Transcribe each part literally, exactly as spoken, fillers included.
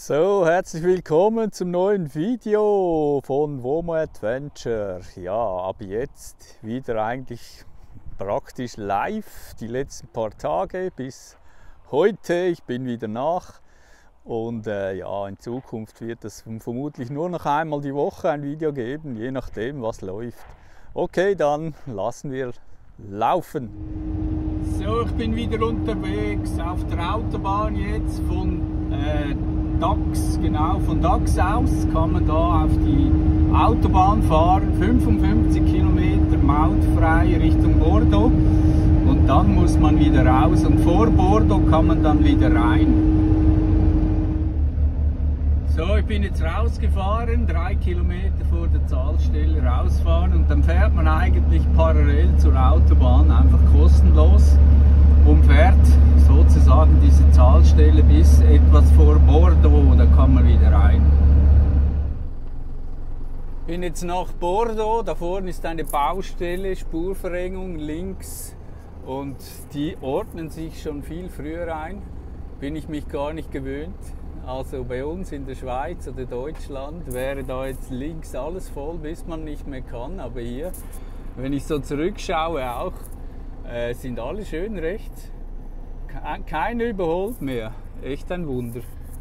So, herzlich willkommen zum neuen Video von Womo Adventure. Ja, ab jetzt wieder eigentlich praktisch live die letzten paar Tage bis heute. Ich bin wieder nach und äh, ja, in Zukunft wird es vermutlich nur noch einmal die Woche ein Video geben, je nachdem was läuft. Okay, dann lassen wir laufen. So, ich bin wieder unterwegs auf der Autobahn jetzt von äh, Dax, genau von Dax aus kann man da auf die Autobahn fahren, fünfundfünfzig Kilometer mautfrei Richtung Bordeaux und dann muss man wieder raus und vor Bordeaux kann man dann wieder rein. So, ich bin jetzt rausgefahren, drei Kilometer vor der Zahlstelle rausfahren und dann fährt man eigentlich parallel zur Autobahn einfach kostenlos und fährt sozusagen diese Zahlstelle bis etwas vor Bordeaux, da kann man wieder rein. Ich bin jetzt nach Bordeaux, da vorne ist eine Baustelle, Spurverengung links und die ordnen sich schon viel früher ein, bin ich mich gar nicht gewöhnt. Also bei uns in der Schweiz oder Deutschland wäre da jetzt links alles voll, bis man nicht mehr kann, aber hier, wenn ich so zurückschaue auch, äh, sind alle schön rechts. Keiner überholt mehr. Echt ein Wunder.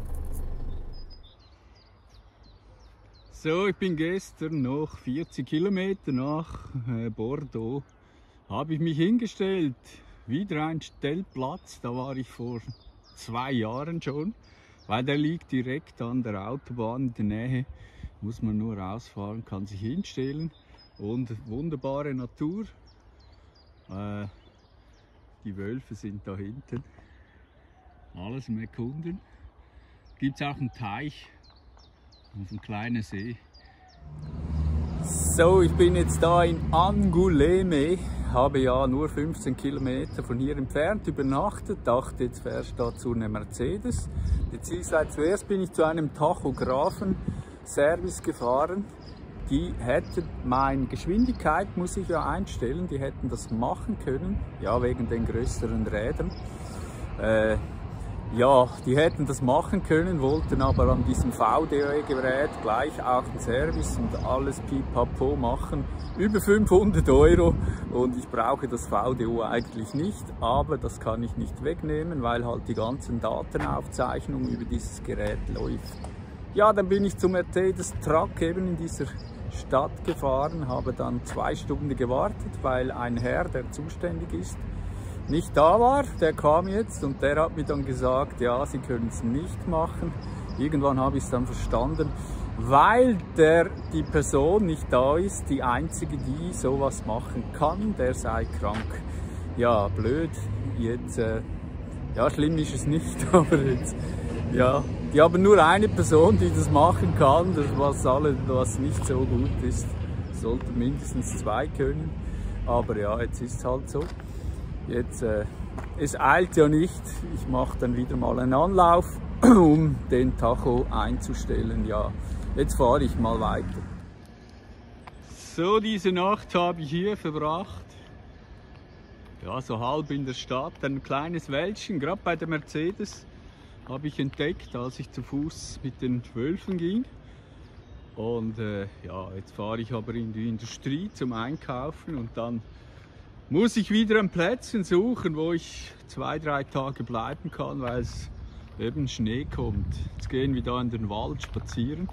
So, ich bin gestern noch vierzig Kilometer nach äh, Bordeaux. Habe ich mich hingestellt. Wieder ein Stellplatz. Da war ich vor zwei Jahren schon. Weil der liegt direkt an der Autobahn in der Nähe. Muss man nur rausfahren, kann sich hinstellen. Und wunderbare Natur. Äh, Die Wölfe sind da hinten. Alles im Erkunden. Gibt es auch einen Teich und einen kleinen See. So, ich bin jetzt da in Angoulême. Habe ja nur fünfzehn Kilometer von hier entfernt übernachtet. Dachte, jetzt fährst du da zu einer Mercedes. Jetzt ist halt zuerst bin ich zu einem Tachographen-Service gefahren. Die hätten meine Geschwindigkeit, muss ich ja einstellen, die hätten das machen können, ja wegen den größeren Rädern. Äh, ja, die hätten das machen können, wollten aber an diesem V D O-Gerät gleich auch den Service und alles pipapo machen. Über fünfhundert Euro und ich brauche das V D O eigentlich nicht, aber das kann ich nicht wegnehmen, weil halt die ganzen Datenaufzeichnungen über dieses Gerät läuft. Ja, dann bin ich zum Mercedes Truck eben in dieser Stadt gefahren, habe dann zwei Stunden gewartet, weil ein Herr, der zuständig ist, nicht da war. Der kam jetzt und der hat mir dann gesagt, ja, Sie können es nicht machen. Irgendwann habe ich es dann verstanden, weil der, die Person nicht da ist, die einzige, die sowas machen kann, der sei krank. Ja, blöd, jetzt, äh, ja, schlimm ist es nicht, aber jetzt, ja, die haben nur eine Person, die das machen kann, das was, alle, was nicht so gut ist. Sollten mindestens zwei können, aber ja, jetzt ist es halt so. Jetzt, äh, es eilt ja nicht, ich mache dann wieder mal einen Anlauf, um den Tacho einzustellen. Ja, jetzt fahre ich mal weiter. So, diese Nacht habe ich hier verbracht. Ja, so halb in der Stadt, ein kleines Wäldchen, gerade bei der Mercedes. Habe ich entdeckt, als ich zu Fuß mit den Wölfen ging. Und äh, ja, jetzt fahre ich aber in die Industrie zum Einkaufen und dann muss ich wieder ein Plätzchen suchen, wo ich zwei, drei Tage bleiben kann, weil es eben Schnee kommt. Jetzt gehen wir da in den Wald spazieren.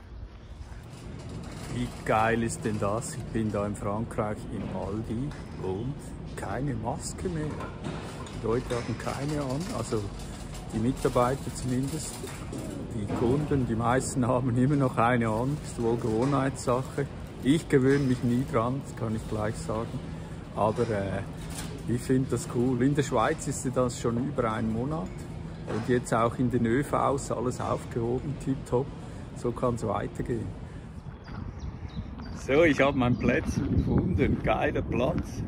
Wie geil ist denn das? Ich bin da in Frankreich im Aldi und keine Maske mehr. Die Leute haben keine an, also die Mitarbeiter zumindest, die Kunden, die meisten haben immer noch eine an, ist wohl Gewohnheitssache. Ich gewöhne mich nie dran, das kann ich gleich sagen, aber äh, ich finde das cool. In der Schweiz ist das schon über einen Monat und jetzt auch in den ÖVs alles aufgehoben, tipptopp, so kann es weitergehen. So, ich habe mein Plätzchen gefunden, geiler Platz.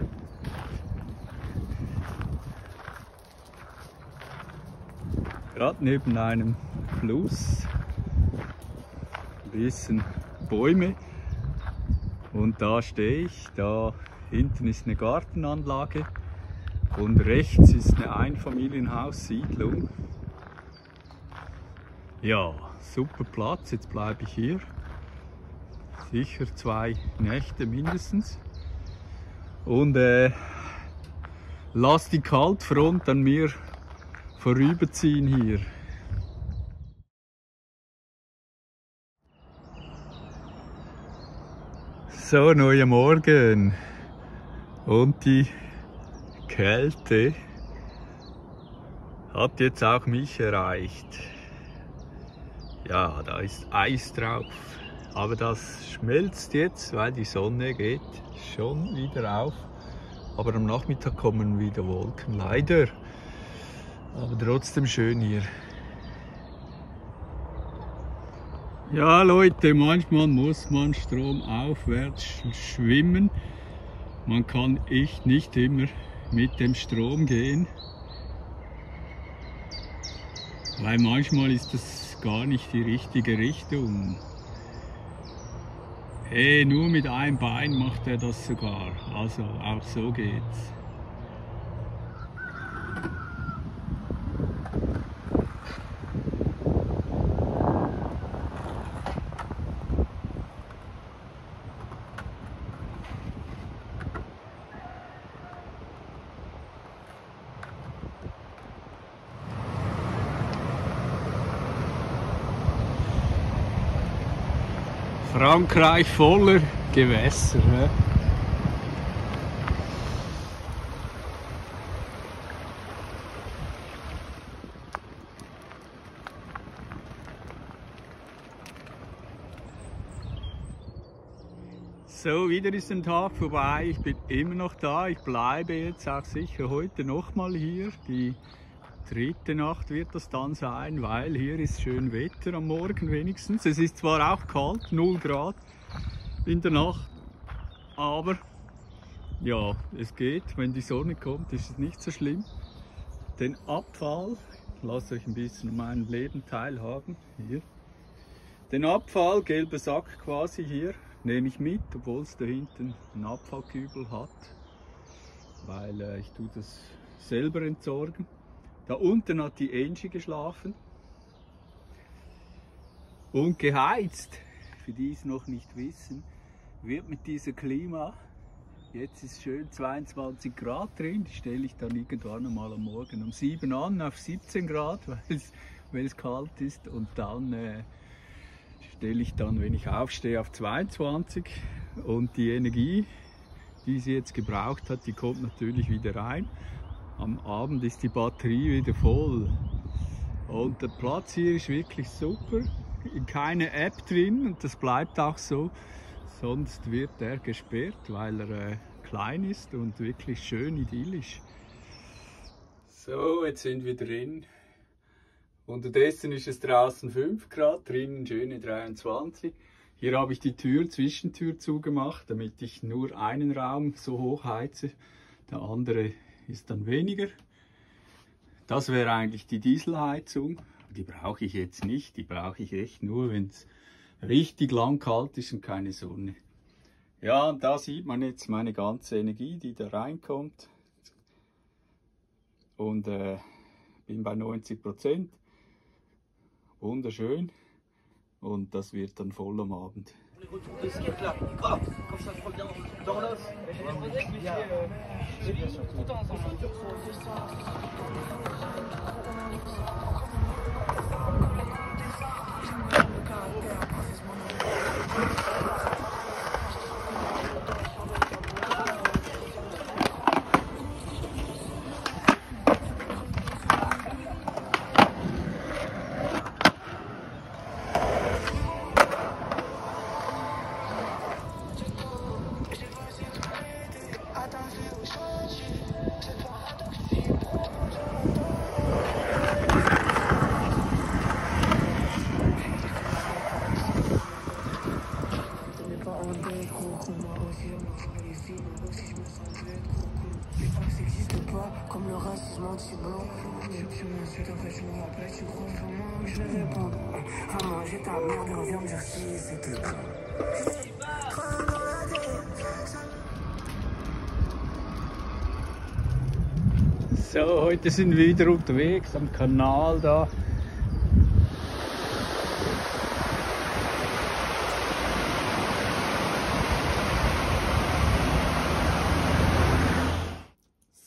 Gerade neben einem Fluss, ein bisschen Bäume und da stehe ich, da hinten ist eine Gartenanlage und rechts ist eine Einfamilienhaussiedlung. Ja, super Platz, jetzt bleibe ich hier. Sicher zwei Nächte mindestens. Und äh, lass die Kaltfront an mir vorüberziehen hier. So, neuer Morgen. Und die Kälte hat jetzt auch mich erreicht. Ja, da ist Eis drauf. Aber das schmelzt jetzt, weil die Sonne geht schon wieder auf. Aber am Nachmittag kommen wieder Wolken, leider. Aber trotzdem schön hier. Ja Leute, manchmal muss man stromaufwärts schwimmen. Man kann echt nicht immer mit dem Strom gehen. Weil manchmal ist das gar nicht die richtige Richtung. Hey, nur mit einem Bein macht er das sogar. Also auch so geht's. Frankreich voller Gewässer. Ne? So, wieder ist ein Tag vorbei. Ich bin immer noch da. Ich bleibe jetzt auch sicher heute nochmal hier. Die dritte Nacht wird das dann sein, weil hier ist schön Wetter am Morgen wenigstens. Es ist zwar auch kalt, null Grad in der Nacht, aber ja, es geht. Wenn die Sonne kommt, ist es nicht so schlimm. Den Abfall, lasst euch ein bisschen an meinem Leben teilhaben, hier. Den Abfall, gelber Sack quasi hier, nehme ich mit, obwohl es da hinten einen Abfallkübel hat, weil äh, ich tue das selber entsorgen. Da unten hat die Angie geschlafen und geheizt, für die es noch nicht wissen, wird mit dieser Klima, jetzt ist schön zweiundzwanzig Grad drin, die stelle ich dann irgendwann einmal am Morgen um sieben an auf siebzehn Grad, weil es kalt ist, und dann äh, stelle ich dann, wenn ich aufstehe, auf zweiundzwanzig, und die Energie, die sie jetzt gebraucht hat, die kommt natürlich wieder rein. Am Abend ist die Batterie wieder voll. Und der Platz hier ist wirklich super. Keine App drin, und das bleibt auch so. Sonst wird er gesperrt, weil er äh, klein ist und wirklich schön idyllisch. So, jetzt sind wir drin. Unterdessen ist es draußen fünf Grad, drinnen schöne dreiundzwanzig. Hier habe ich die Tür, Zwischentür zugemacht, damit ich nur einen Raum so hoch heize. Der andere ist dann weniger. Das wäre eigentlich die Dieselheizung. Die brauche ich jetzt nicht. Die brauche ich echt nur, wenn es richtig lang kalt ist und keine Sonne. Ja, und da sieht man jetzt meine ganze Energie, die da reinkommt. Und äh, bin bei neunzig Prozent. Wunderschön. Und das wird dann voll am Abend. Comme le racisme anti-blanc. Sur mon suite, en fait, je me rappelle, tu crois vraiment que je vais répondre. Vraiment, j'ai ta merde, reviens me dire si c'était toi. So, heute sind wir wieder unterwegs am Kanal da.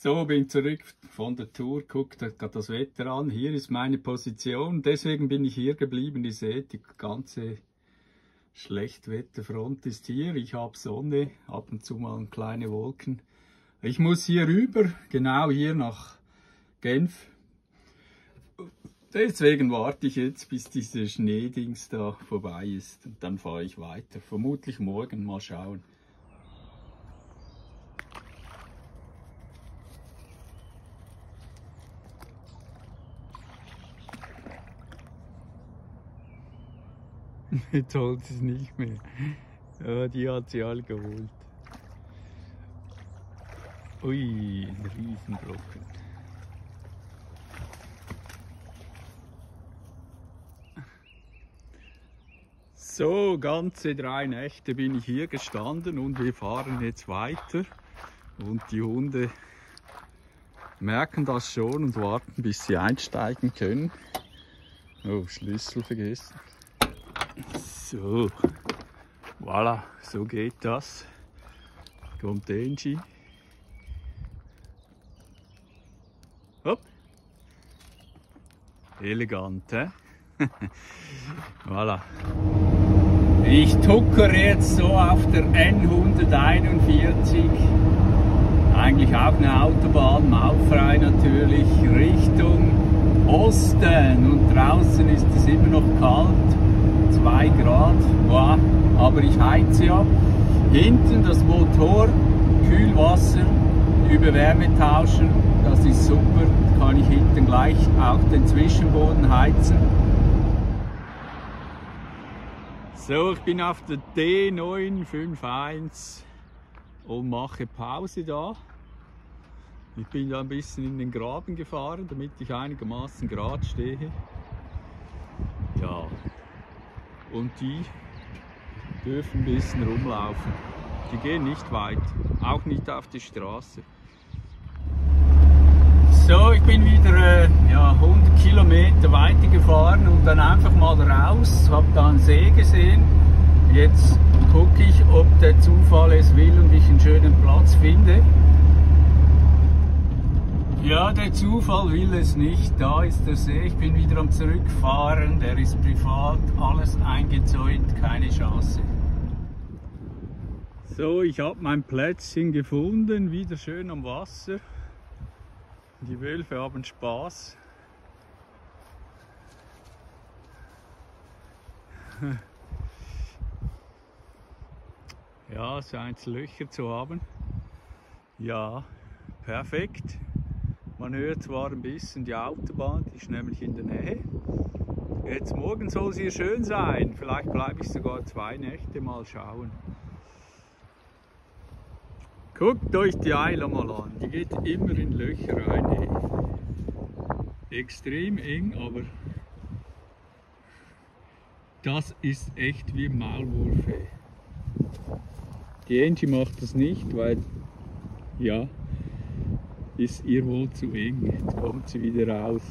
So, bin zurück von der Tour, guckt gerade das Wetter an. Hier ist meine Position, deswegen bin ich hier geblieben. Ihr seht, die ganze Schlechtwetterfront ist hier. Ich habe Sonne, ab und zu mal kleine Wolken. Ich muss hier rüber, genau hier nach Genf. Deswegen warte ich jetzt, bis diese Schneedings da vorbei ist. Und dann fahre ich weiter. Vermutlich morgen, mal schauen. Jetzt holt sie es nicht mehr. Ja, die hat sie alle geholt. Ui, ein Riesenbrocken. So, ganze drei Nächte bin ich hier gestanden und wir fahren jetzt weiter. Und die Hunde merken das schon und warten, bis sie einsteigen können. Oh, Schlüssel vergessen. So, voilà, so geht das. Kommt Angie. Hopp. Elegant, hä? Voilà. Ich tuckere jetzt so auf der N hunderteinundvierzig, eigentlich auch eine Autobahn, mautfrei natürlich, Richtung Osten. Und draußen ist es immer noch kalt. zwei Grad, wow, aber ich heize ja. Hinten das Motor, Kühlwasser über Wärme tauschen, das ist super. Kann ich hinten gleich auch den Zwischenboden heizen. So, ich bin auf der D neun fünf eins und mache Pause da. Ich bin da ein bisschen in den Graben gefahren, damit ich einigermaßen gerade stehe. Ja. Und die dürfen ein bisschen rumlaufen. Die gehen nicht weit, auch nicht auf die Straße. So, ich bin wieder äh, ja, hundert Kilometer weiter gefahren und dann einfach mal raus, habe da einen See gesehen. Jetzt gucke ich, ob der Zufall es will und ich einen schönen Platz finde. Ja, der Zufall will es nicht. Da ist der See. Ich bin wieder am Zurückfahren. Der ist privat, alles eingezäunt, keine Chance. So, ich habe mein Plätzchen gefunden, wieder schön am Wasser. Die Wölfe haben Spaß. Ja, scheint es Löcher zu haben. Ja, perfekt. Man hört zwar ein bisschen die Autobahn, die ist nämlich in der Nähe. Jetzt morgen soll es hier schön sein. Vielleicht bleibe ich sogar zwei Nächte, mal schauen. Guckt euch die Eiler mal an, die geht immer in Löcher rein. Ey. Extrem eng, aber das ist echt wie Maulwurf. Ey. Die Angie macht das nicht, weil ja, ist ihr wohl zu eng. Jetzt kommt sie wieder raus.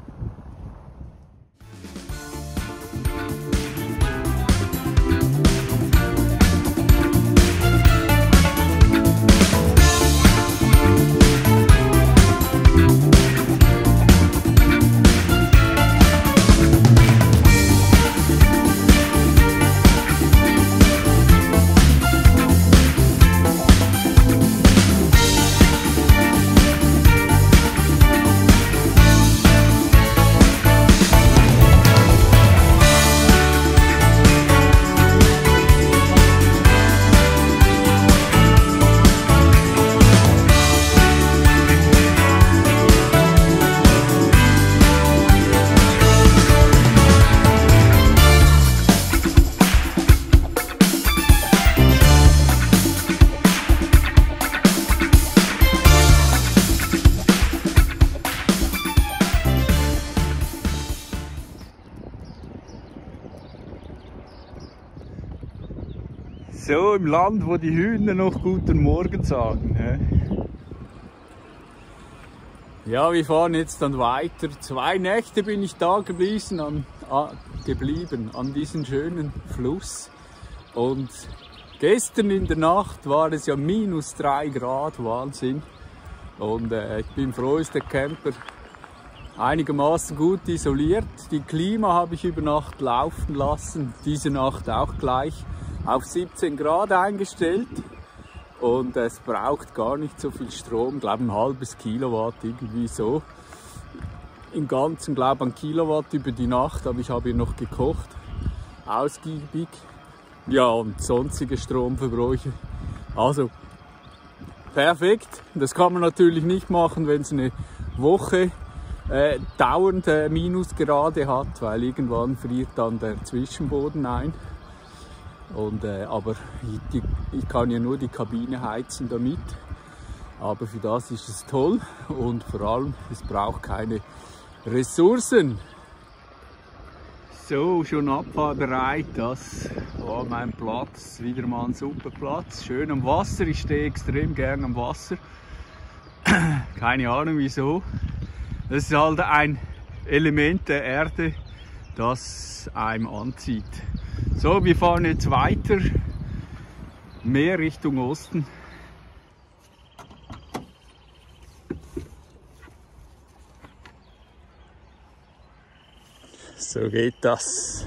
So im Land, wo die Hühner noch guten Morgen sagen. Ja, wir fahren jetzt dann weiter. Zwei Nächte bin ich da gewesen, an, an, geblieben an diesem schönen Fluss. Und gestern in der Nacht war es ja minus drei Grad, Wahnsinn. Und äh, ich bin froh, ist der Camper einigermaßen gut isoliert. Die Klima habe ich über Nacht laufen lassen, diese Nacht auch gleich auf siebzehn Grad eingestellt. Und es braucht gar nicht so viel Strom, ich glaube ein halbes Kilowatt, irgendwie so. Im Ganzen glaube ich ein Kilowatt über die Nacht, aber ich habe hier noch gekocht, ausgiebig. Ja, und sonstige Stromverbräuche. Also, perfekt. Das kann man natürlich nicht machen, wenn es eine Woche äh, dauernd äh, Minusgrade hat, weil irgendwann friert dann der Zwischenboden ein. Und, äh, aber ich, die, ich kann ja nur die Kabine heizen damit. Aber für das ist es toll und vor allem, es braucht keine Ressourcen. So, schon abfahrbereit. Das war mein Platz. Wieder mal ein super Platz. Schön am Wasser. Ich stehe extrem gern am Wasser. Keine Ahnung wieso. Das ist halt ein Element der Erde, das einem anzieht. So, wir fahren jetzt weiter, mehr Richtung Osten. So geht das.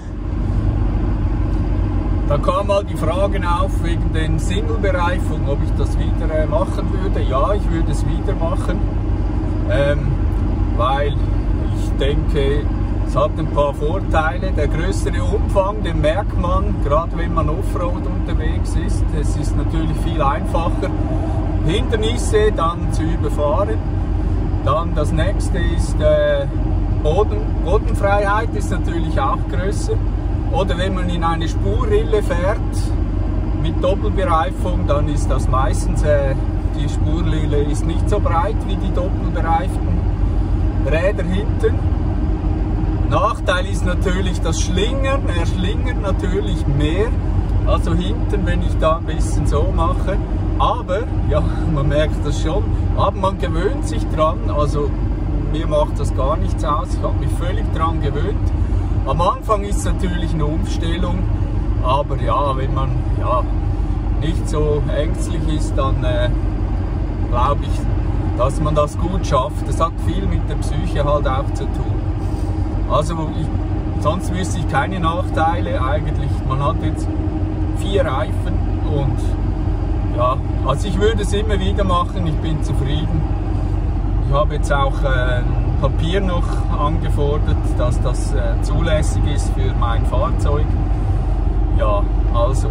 Da kam mal die Frage auf wegen den Single-Bereifungen, ob ich das wieder machen würde. Ja, ich würde es wieder machen, ähm, weil ich denke, es hat ein paar Vorteile. Der größere Umfang, den merkt man, gerade wenn man Offroad unterwegs ist. Es ist natürlich viel einfacher, Hindernisse dann zu überfahren. Dann das nächste ist äh, Boden, Bodenfreiheit ist natürlich auch größer. Oder wenn man in eine Spurrille fährt mit Doppelbereifung, dann ist das meistens, äh, die Spurrille ist nicht so breit wie die doppelbereiften Räder hinten. Nachteil ist natürlich das Schlingern, er schlingert natürlich mehr, also hinten, wenn ich da ein bisschen so mache. Aber, ja, man merkt das schon, aber man gewöhnt sich dran, also mir macht das gar nichts aus, ich habe mich völlig dran gewöhnt. Am Anfang ist es natürlich eine Umstellung, aber ja, wenn man ja, nicht so ängstlich ist, dann äh, glaube ich, dass man das gut schafft. Das hat viel mit der Psyche halt auch zu tun. Also ich, sonst wüsste ich keine Nachteile eigentlich. Man hat jetzt vier Reifen und ja, also ich würde es immer wieder machen, ich bin zufrieden. Ich habe jetzt auch äh, Papier noch angefordert, dass das äh, zulässig ist für mein Fahrzeug. Ja, also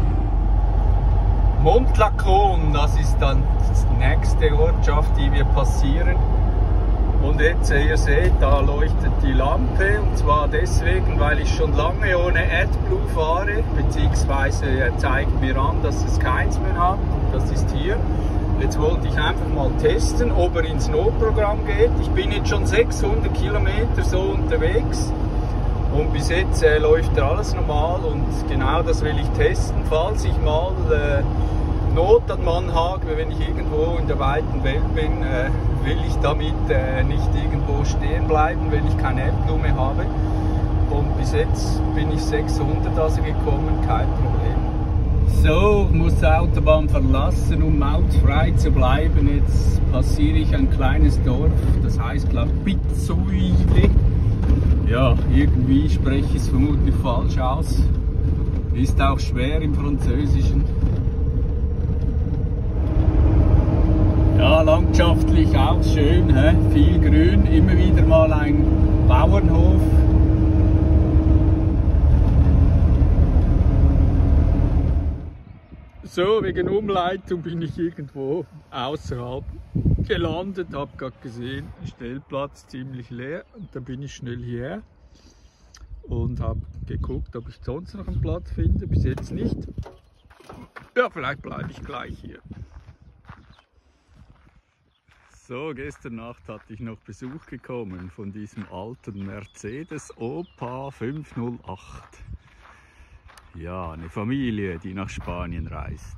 Montlacon, das ist dann die nächste Ortschaft, die wir passieren. Und jetzt, ihr seht, da leuchtet die Lampe, und zwar deswegen, weil ich schon lange ohne AdBlue fahre, beziehungsweise er zeigt mir an, dass es keins mehr hat. Das ist hier. Jetzt wollte ich einfach mal testen, ob er ins Notprogramm geht. Ich bin jetzt schon sechshundert Kilometer so unterwegs und bis jetzt äh, läuft er alles normal, und genau das will ich testen, falls ich mal äh, Not an Mann habe, wenn ich irgendwo in der weiten Welt bin, äh, will ich damit äh, nicht irgendwo stehen bleiben, wenn ich keine AdBlue mehr habe. Und bis jetzt bin ich sechshundert also gekommen, kein Problem. So, ich muss die Autobahn verlassen, um mautfrei zu bleiben. Jetzt passiere ich ein kleines Dorf, das heißt, glaube ich, Pizzuile. Ja, irgendwie spreche ich es vermutlich falsch aus. Ist auch schwer im Französischen. Ja, landschaftlich auch schön, hä? Viel Grün, immer wieder mal ein Bauernhof. So, wegen Umleitung bin ich irgendwo außerhalb gelandet, habe gerade gesehen, Stellplatz ziemlich leer, und dann bin ich schnell hierher und habe geguckt, ob ich sonst noch einen Platz finde, bis jetzt nicht. Ja, vielleicht bleibe ich gleich hier. So, gestern Nacht hatte ich noch Besuch bekommen von diesem alten Mercedes Opa fünfhundertacht. Ja, eine Familie, die nach Spanien reist.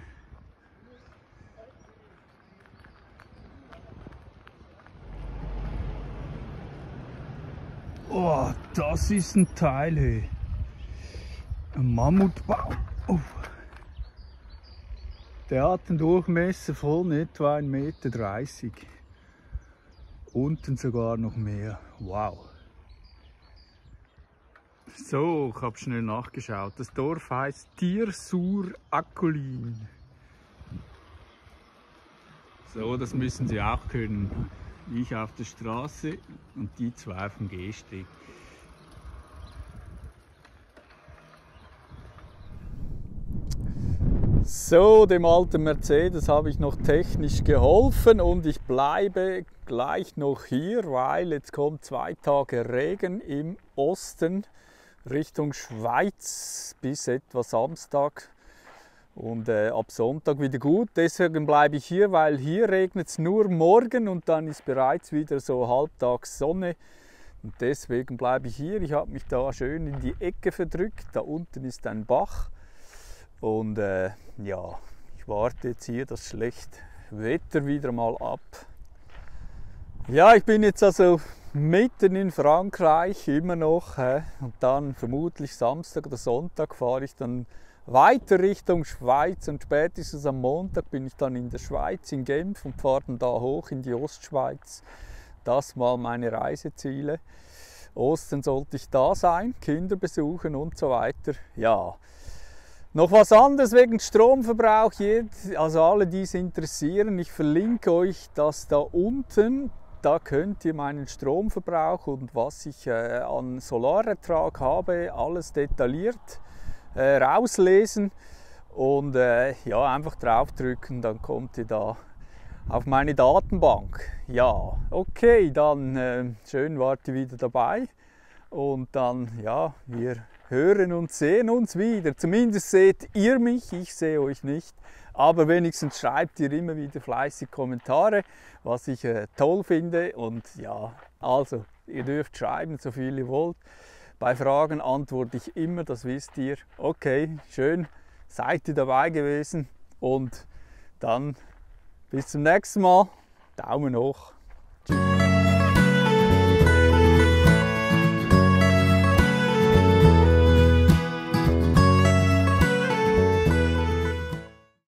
Oh, das ist ein Teil, hey. Ein Mammutbaum. Oh. Der hat einen Durchmesser von etwa ein Meter dreißig. Unten sogar noch mehr. Wow. So, ich habe schnell nachgeschaut. Das Dorf heißt Tier-sur-Accolin. So, das müssen Sie auch können. Ich auf der Straße und die zwei auf dem Gehsteg. So, dem alten Mercedes habe ich noch technisch geholfen und ich bleibe gleich noch hier, weil jetzt kommt zwei Tage Regen im Osten Richtung Schweiz bis etwa Samstag und äh, ab Sonntag wieder gut. Deswegen bleibe ich hier, weil hier regnet es nur morgen und dann ist bereits wieder so halbtags Sonne. Und deswegen bleibe ich hier. Ich habe mich da schön in die Ecke verdrückt. Da unten ist ein Bach. Und äh, ja, ich warte jetzt hier das schlechte Wetter wieder mal ab. Ja, ich bin jetzt also mitten in Frankreich immer noch. Hä? Und dann vermutlich Samstag oder Sonntag fahre ich dann weiter Richtung Schweiz. Und spätestens am Montag bin ich dann in der Schweiz, in Genf, und fahre dann da hoch in die Ostschweiz. Das mal meine Reiseziele. Ostern sollte ich da sein, Kinder besuchen und so weiter. Ja. Noch was anderes wegen Stromverbrauch, also alle, die es interessieren, ich verlinke euch das da unten, da könnt ihr meinen Stromverbrauch und was ich äh, an Solarertrag habe, alles detailliert äh, rauslesen und äh, ja, einfach draufdrücken, dann kommt ihr da auf meine Datenbank. Ja, okay, dann äh, schön wart ihr wieder dabei und dann, ja, wir hören und sehen uns wieder. Zumindest seht ihr mich, ich sehe euch nicht. Aber wenigstens schreibt ihr immer wieder fleißig Kommentare, was ich äh, toll finde. Und ja, also, ihr dürft schreiben, so viel ihr wollt. Bei Fragen antworte ich immer, das wisst ihr. Okay, schön, seid ihr dabei gewesen. Und dann bis zum nächsten Mal. Daumen hoch.